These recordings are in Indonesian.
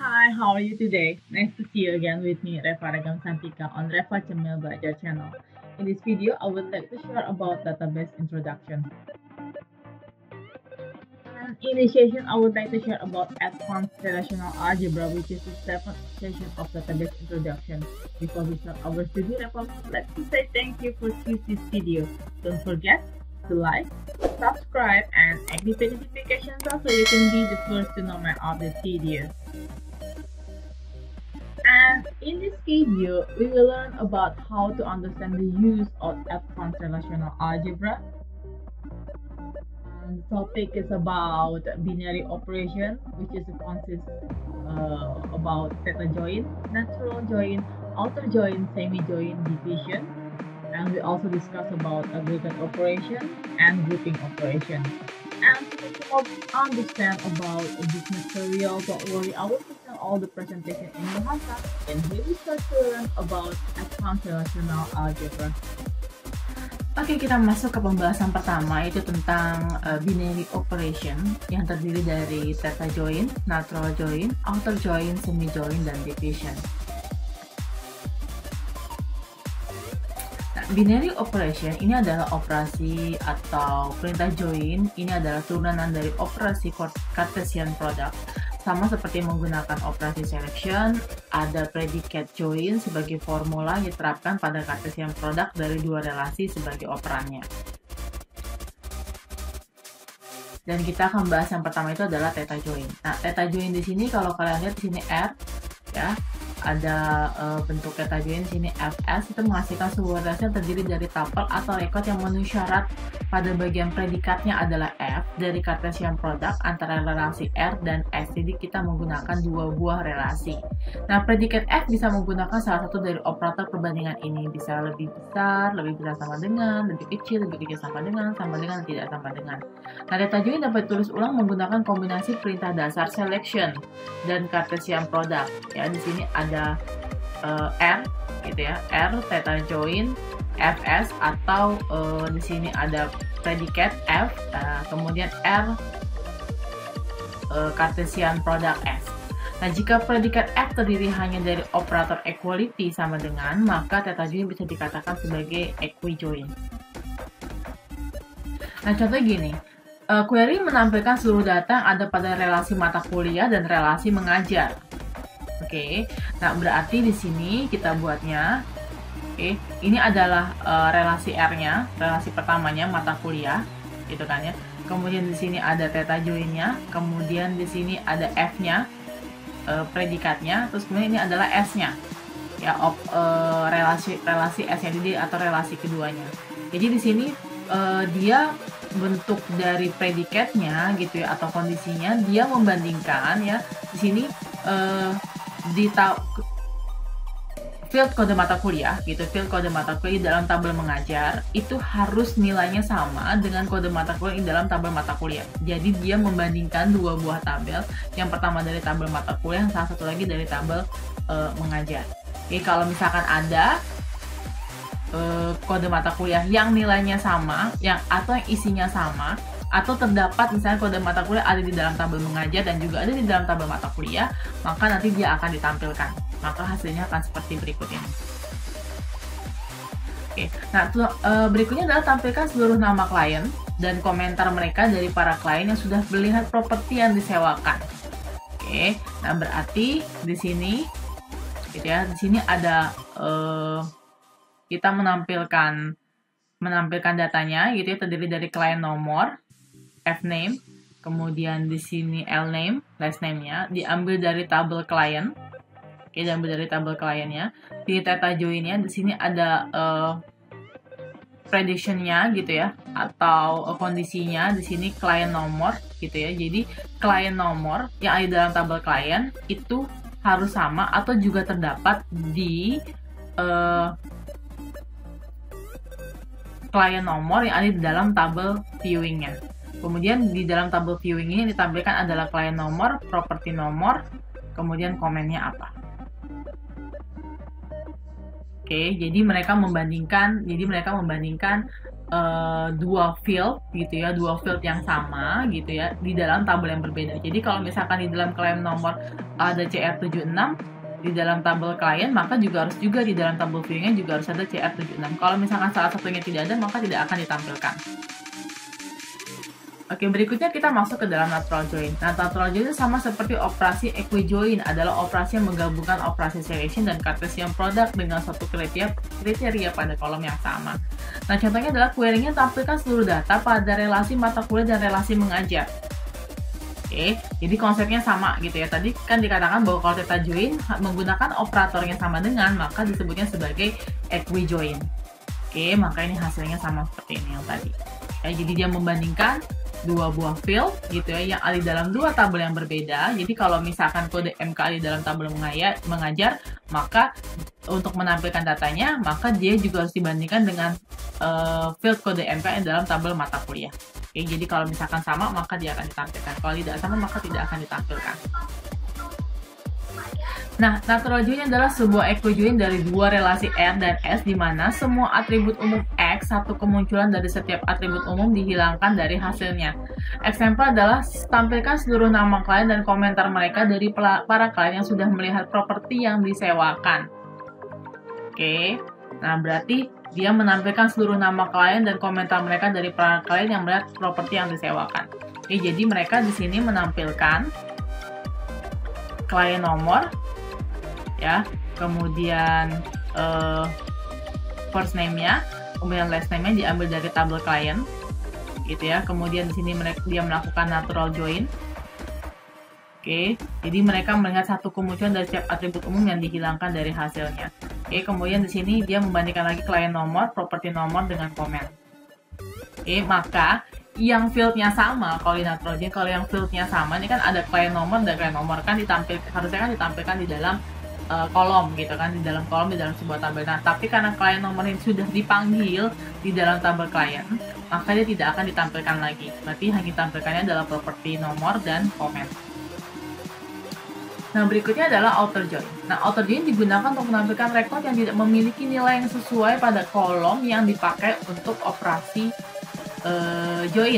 Hi, how are you today? Nice to see you again with me, Reva Ragam Santika on Reva Cemil Belajar channel. In this video, I would like to share about database introduction. And in this session, I would like to share about advanced relational algebra, which is the seventh session of database introduction. Before we start our study, Reva, let's say thank you for choosing this video. Don't forget to like, subscribe, and activate notifications so you can be the first to know my update videos. And in this video, we will learn about how to understand the use of advanced relational algebra. And the topic is about binary operation, which is consists about theta join, natural join, outer join, semi-join, division. And we also discuss about aggregate operation and grouping operation. And to understand about this material, don't worry, I will present all the presentation in Bahasa. And here we start to learn about advanced relational algebra. Oke, kita masuk ke pembahasan pertama, itu tentang binary operation yang terdiri dari theta join, natural join, outer join, semi join, dan division. Binary operation ini adalah operasi atau perintah join. Ini adalah turunan dari operasi Cartesian product. Sama seperti menggunakan operasi selection, ada predicate join sebagai formula yang diterapkan pada Cartesian product dari dua relasi sebagai operannya. Dan kita akan bahas yang pertama itu adalah theta join. Nah, theta join di sini kalau kalian lihat di sini R, ya. Ada bentuk theta join sini Fs, itu menghasilkan sebuah relasi yang terdiri dari tuple atau record yang memenuhi syarat pada bagian predikatnya adalah F dari Cartesian product antara relasi R dan S. Jadi kita menggunakan dua buah relasi. Nah, predikat F bisa menggunakan salah satu dari operator perbandingan ini. Bisa lebih besar, lebih besar sama dengan, lebih kecil sama dengan, tidak sama dengan. Nah, theta join dapat ditulis ulang menggunakan kombinasi perintah dasar selection dan Cartesian product. Ya, di sini ada R gitu ya, R theta join Fs, atau di sini ada predikat F, kemudian R Cartesian product S. Nah, jika predikat F terdiri hanya dari operator equality sama dengan, maka theta join bisa dikatakan sebagai equijoin. Nah, contoh gini, query menampilkan seluruh data yang ada pada relasi mata kuliah dan relasi mengajar. Oke, nah berarti di sini kita buatnya, oke, ini adalah relasi R-nya, relasi pertamanya mata kuliah, gitu kan ya. Kemudian di sini ada theta join-nya, kemudian di sini ada F-nya, predikatnya, terus kemudian ini adalah S-nya, ya, relasi S-nya atau relasi keduanya. Jadi di sini dia bentuk dari predikatnya, gitu ya, atau kondisinya, dia membandingkan, ya, di sini di field kode mata kuliah gitu, field kode mata kuliah dalam tabel mengajar itu harus nilainya sama dengan kode mata kuliah dalam tabel mata kuliah. Jadi dia membandingkan dua buah tabel, yang pertama dari tabel mata kuliah, yang salah satu lagi dari tabel mengajar. Oke, kalau misalkan ada kode mata kuliah yang nilainya sama, atau yang isinya sama, atau terdapat misalnya kode mata kuliah ada di dalam tabel mengajar dan juga ada di dalam tabel mata kuliah, maka nanti dia akan ditampilkan. Maka hasilnya akan seperti berikut ini. Oke, nah berikutnya adalah tampilkan seluruh nama klien dan komentar mereka dari para klien yang sudah melihat properti yang disewakan. Oke, nah berarti di sini, gitu ya, di sini ada kita menampilkan datanya, gitu ya, terdiri dari klien nomor, F name, kemudian di sini L name, last name-nya, diambil dari tabel klien, oke, diambil dari tabel kliennya. Di theta join-nya, di sini ada prediction-nya, gitu ya, atau kondisinya, di sini klien nomor, gitu ya. Jadi klien nomor yang ada dalam tabel klien itu harus sama atau juga terdapat di klien nomor yang ada di dalam tabel viewing-nya. Kemudian di dalam tabel viewing ini ditampilkan adalah klien nomor, properti nomor, kemudian komennya apa. Oke, jadi mereka membandingkan dua field gitu ya, dua field yang sama gitu ya di dalam tabel yang berbeda. Jadi kalau misalkan di dalam klien nomor ada CR76 di dalam tabel klien, maka juga harus juga di dalam tabel viewingnya juga harus ada CR76. Kalau misalkan salah satunya tidak ada, maka tidak akan ditampilkan. Oke, berikutnya kita masuk ke dalam natural join. Nah, natural join itu sama seperti operasi equijoin, adalah operasi yang menggabungkan operasi selection dan Cartesian product dengan suatu kriteria pada kolom yang sama. Nah, contohnya adalah query-nya tampilkan seluruh data pada relasi mata kuliah dan relasi mengajar. Oke, jadi konsepnya sama gitu ya. Tadi kan dikatakan bahwa kalau theta join menggunakan operator yang sama dengan, maka disebutnya sebagai equijoin. Oke, maka ini hasilnya sama seperti ini yang tadi. Ya, jadi dia membandingkan dua buah field gitu ya yang ada di dalam dua tabel yang berbeda. Jadi kalau misalkan kode MK ada di dalam tabel mengajar, maka untuk menampilkan datanya, maka dia juga harus dibandingkan dengan field kode MK yang dalam tabel mata kuliah. Oke, jadi kalau misalkan sama, maka dia akan ditampilkan. Kalau tidak sama, maka tidak akan ditampilkan. Nah, natural join adalah sebuah equijoin dari dua relasi R dan S di mana semua atribut umum X, satu kemunculan dari setiap atribut umum dihilangkan dari hasilnya. Eksempel adalah tampilkan seluruh nama klien dan komentar mereka dari para klien yang sudah melihat properti yang disewakan. Oke, nah berarti dia menampilkan seluruh nama klien dan komentar mereka dari para klien yang melihat properti yang disewakan. Oke, jadi mereka di sini menampilkan klien nomor, ya, kemudian first name-nya, kemudian last name-nya diambil dari tabel klien, gitu ya. Kemudian di sini dia melakukan natural join. Oke, jadi mereka melihat satu kemunculan dari setiap atribut umum yang dihilangkan dari hasilnya. Oke, kemudian di sini dia membandingkan lagi klien nomor, properti nomor dengan komen. Oke, maka yang fieldnya sama, kalau di natural join, kalau yang fieldnya sama, ini kan ada klien nomor dan klien nomor kan harusnya kan ditampilkan di dalam kolom gitu kan, di dalam kolom di dalam sebuah tabel. Nah, tapi karena klien nomor ini sudah dipanggil di dalam tabel klien, maka dia tidak akan ditampilkan lagi. Berarti hanya ditampilkannya adalah properti nomor dan komen. Nah, berikutnya adalah outer join. Nah, outer join digunakan untuk menampilkan record yang tidak memiliki nilai yang sesuai pada kolom yang dipakai untuk operasi join.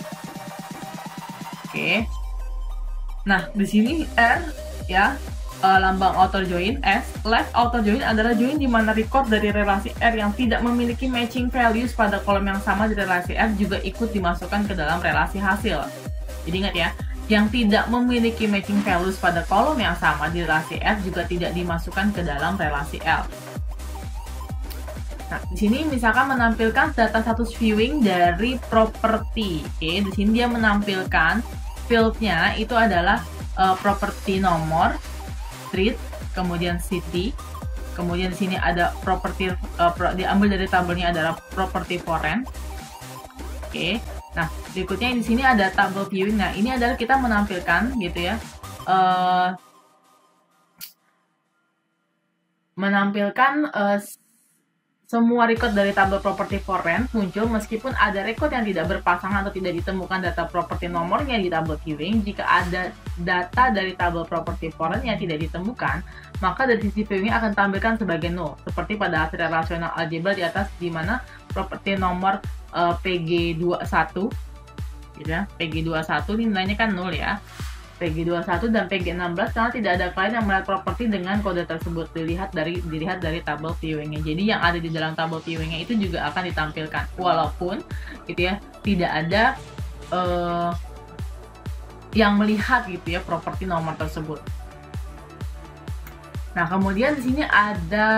Oke. Nah, di sini R ya, lambang outer join. S, left outer join adalah join di mana record dari relasi R yang tidak memiliki matching values pada kolom yang sama di relasi R juga ikut dimasukkan ke dalam relasi hasil. Jadi ingat ya, yang tidak memiliki matching values pada kolom yang sama di relasi R juga tidak dimasukkan ke dalam relasi L. Nah, di sini misalkan menampilkan data status viewing dari properti. Oke, di sini dia menampilkan fieldnya itu adalah properti nomor, street, kemudian city, kemudian di sini ada properti diambil dari tabelnya adalah properti foreign. Oke, nah berikutnya di sini ada tabel viewing. Nah, ini adalah kita menampilkan gitu ya, menampilkan semua record dari tabel properti foreign muncul meskipun ada record yang tidak berpasangan atau tidak ditemukan data properti nomornya di tabel viewing. Jika ada data dari tabel properti foreign yang tidak ditemukan, maka dari sisi viewing akan tampilkan sebagai null, seperti pada hasil relasional algebra di atas di mana properti nomor PG21 gitu ya. PG21 ini nilainya kan null ya. PG21 dan PG16 karena tidak ada klien yang melihat properti dengan kode tersebut dilihat dari tabel viewingnya. Jadi yang ada di dalam tabel viewingnya itu juga akan ditampilkan walaupun gitu ya tidak ada yang melihat gitu ya properti nomor tersebut. Nah, kemudian di sini ada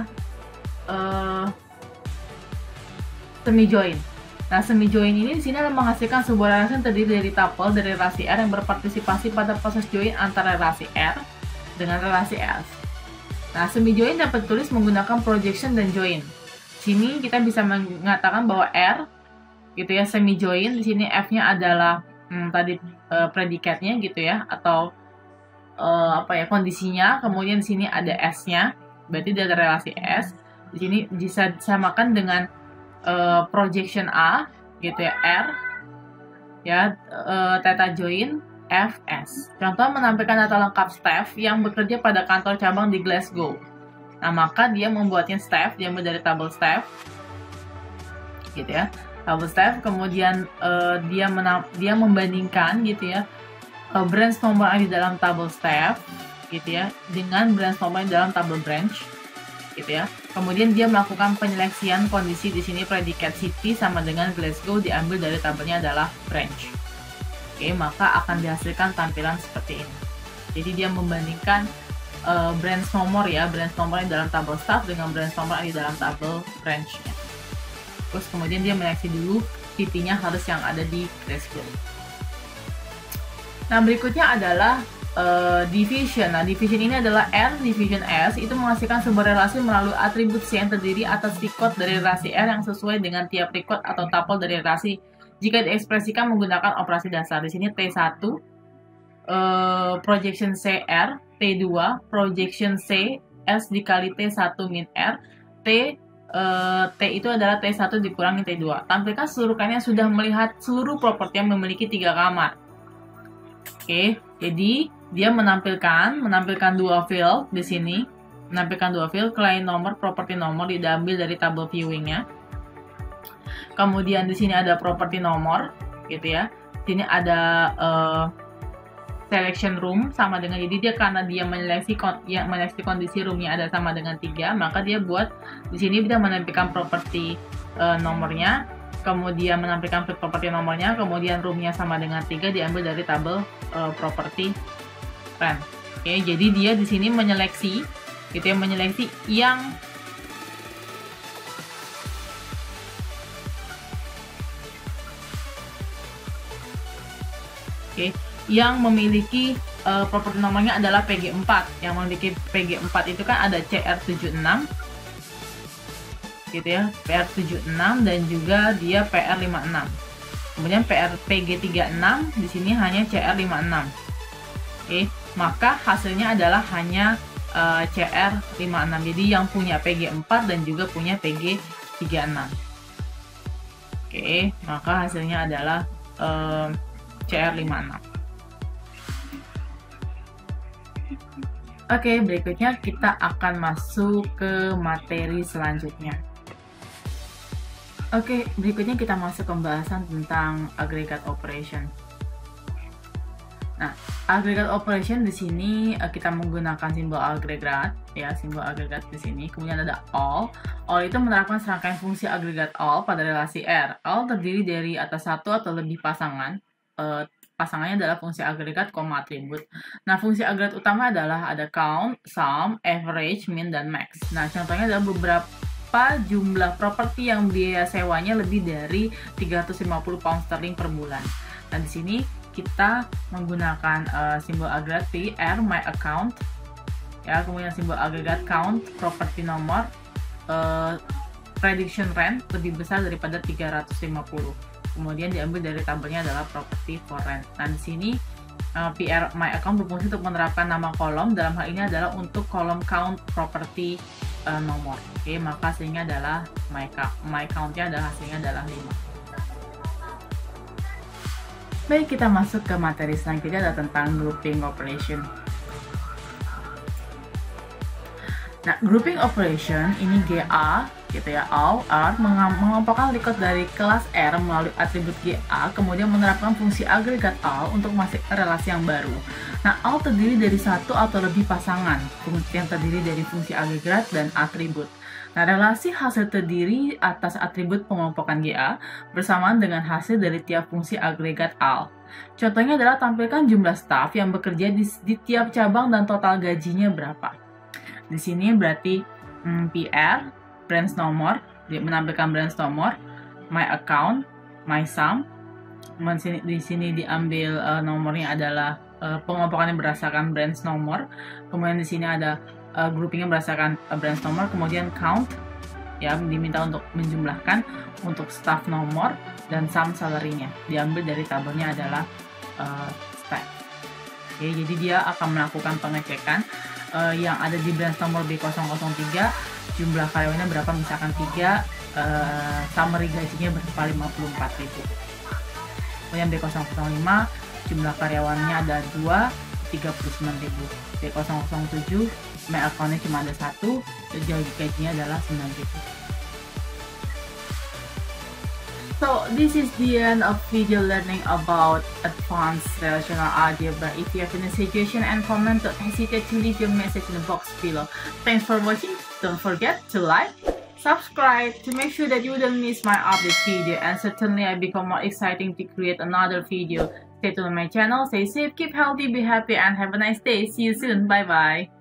semi join. Nah, semi join ini di sini akan menghasilkan sebuah relasi yang terdiri dari tuple dari relasi R yang berpartisipasi pada proses join antara relasi R dengan relasi S. Nah, semi join dapat ditulis menggunakan projection dan join. Sini kita bisa mengatakan bahwa R gitu ya semi join, di sini F-nya adalah tadi predikatnya gitu ya atau kondisinya, kemudian di sini ada S-nya, berarti dari relasi S. Di sini bisa disamakan dengan projection A gitu ya R ya theta join Fs. Contoh menampilkan data lengkap staff yang bekerja pada kantor cabang di Glasgow. Nah, maka dia membuatnya staff, dia dari tabel staff gitu ya. double step. Kemudian dia membandingkan gitu ya branch nomor di dalam table step gitu ya dengan branch nomor di dalam table branch gitu ya. Kemudian dia melakukan penyeleksian kondisi di sini predikat city sama dengan Glasgow diambil dari tabelnya adalah branch. Oke, maka akan dihasilkan tampilan seperti ini. Jadi dia membandingkan branch nomor ya, branch nomornya dalam tabel staff dengan branch nomor di dalam tabel branch-nya. Terus kemudian dia menyeleksi dulu city-nya harus yang ada di Glasgow. Nah, berikutnya adalah division. Nah, division ini adalah R division S, itu menghasilkan sebuah relasi melalui atribut C yang terdiri atas record dari relasi R yang sesuai dengan tiap record atau tuple dari relasi jika diekspresikan menggunakan operasi dasar. Di sini T1 projection CR, T2 projection C S dikali T1 min R, T itu adalah T1 dikurangi T2. Tampilkan seluruh kalian sudah melihat seluruh properti yang memiliki 3 kamar. Oke, jadi dia menampilkan dua field di sini, menampilkan dua field, client nomor, properti nomor diambil dari tabel viewingnya. Kemudian di sini ada properti nomor, gitu ya. Sini ada selection room sama dengan, jadi dia karena dia menyeleksi kondisi roomnya ada sama dengan 3, maka dia buat di sini dia menampilkan properti nomornya, kemudian menampilkan properti nomornya, kemudian roomnya sama dengan 3 diambil dari tabel properti rent. Oke, jadi dia di sini menyeleksi, gitu ya, menyeleksi yang yang memiliki properti nomornya adalah PG4. Yang memiliki PG4 itu kan ada CR76 gitu ya, PR76 dan juga dia PR56. Kemudian PG36 di sini hanya CR56. Oke, maka hasilnya adalah hanya CR56. Jadi yang punya PG4 dan juga punya PG36. Oke, maka hasilnya adalah CR56. Oke, berikutnya kita akan masuk ke materi selanjutnya. Oke, berikutnya kita masuk pembahasan tentang aggregate operation. Nah, aggregate operation di sini kita menggunakan simbol agregat ya, simbol agregat di sini. Kemudian ada all. All itu menerapkan serangkaian fungsi agregat all pada relasi R. All terdiri dari atas satu atau lebih pasangan. Pasangannya adalah fungsi agregat, atribut. Nah, fungsi agregat utama adalah ada count, sum, average, min, dan max. Nah, contohnya adalah beberapa jumlah properti yang biaya sewanya lebih dari 350 pound sterling per bulan. Nah, di sini kita menggunakan simbol agregat PR, my account, ya, kemudian simbol agregat count, properti nomor, prediction rent lebih besar daripada 350. Kemudian diambil dari tabelnya adalah property for rent. Nah, di sini PR my account berfungsi untuk menerapkan nama kolom. Dalam hal ini adalah untuk kolom count property nomor. Oke, maka hasilnya adalah my count-nya adalah hasilnya adalah 5. Baik, kita masuk ke materi selanjutnya adalah tentang grouping operation. Nah, grouping operation ini GA gitu ya, all R mengelompokkan record dari kelas R melalui atribut GA, kemudian menerapkan fungsi agregat all untuk masuk ke relasi yang baru. Nah, all terdiri dari satu atau lebih pasangan, yang terdiri dari fungsi agregat dan atribut. Nah, relasi hasil terdiri atas atribut pengelompokan GA bersamaan dengan hasil dari tiap fungsi agregat all. Contohnya adalah tampilkan jumlah staff yang bekerja di tiap cabang dan total gajinya berapa. Di sini berarti PR, branch nomor, dia menampilkan branch nomor, my account, my sum. Di sini diambil nomornya adalah pengelompokannya berdasarkan branch nomor. Kemudian di sini ada groupingnya berdasarkan branch nomor. Kemudian count, ya, diminta untuk menjumlahkan untuk staff nomor dan sum salary-nya. Diambil dari tabelnya adalah staff. Oke, jadi dia akan melakukan pengecekan yang ada di branch nomor B003, jumlah karyawannya berapa, misalkan 3, summary gajinya berapa, 54.000. Kemudian B005, jumlah karyawannya ada 2, 39.000. B007, my account-nya cuma ada 1, gajinya adalah 9.000. So this is the end of video learning about advanced relational algebra. If you have any suggestion and comment, don't hesitate to leave your message in the box below. Thanks for watching. Don't forget to like, subscribe to make sure that you don't miss my update video, and certainly I become more exciting to create another video. Stay tuned on my channel, stay safe, keep healthy, be happy, and have a nice day. See you soon. Bye bye.